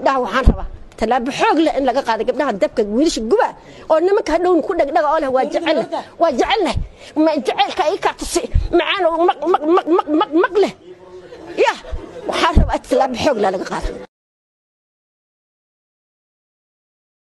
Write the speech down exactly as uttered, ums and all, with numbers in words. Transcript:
gabdhaha waxaan rabaa talaabo xoog leh in laga qaado gabdhaha dabka wiilasha guba oo nimanka hadhow ku dhagdhaga oo leh waa jecel waa jecel ma jecelka ay ka tasi macaan oo maq maq maq maq leh ya waxaan rabaa talaabo xoog leh laga qaado